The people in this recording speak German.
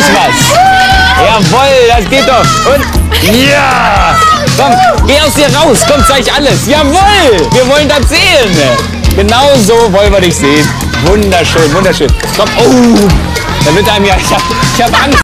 was. Jawohl, das geht doch. Und ja. Komm, geh aus dir raus. Komm, zeig alles. Jawohl, wir wollen das sehen. Genau so wollen wir dich sehen. Wunderschön, wunderschön. Komm, oh, da wird einem ja, ich hab Angst.